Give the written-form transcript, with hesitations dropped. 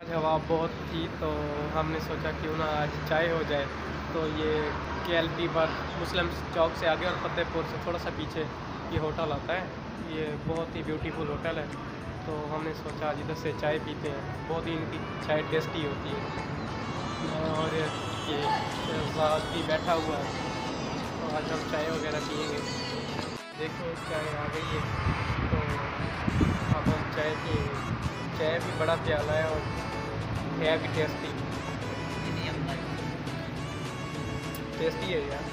हवा बहुत थी तो हमने सोचा क्यों ना आज चाय हो जाए। तो ये KLP पर मुस्लिम चौक से आगे और फतेहपुर से थोड़ा सा पीछे ये होटल आता है। ये बहुत ही ब्यूटीफुल होटल है, तो हमने सोचा आज इधर से चाय पीते हैं। बहुत ही इनकी चाय टेस्टी होती है। और ये शहजाद भी बैठा हुआ है, तो आज हम चाय वगैरह पियेंगे। देखो चाय आ गई है, तो अब हम चाय पियेंगे। चाय भी बड़ा प्याला है और है भी टेस्टी। टेस्टी है यार।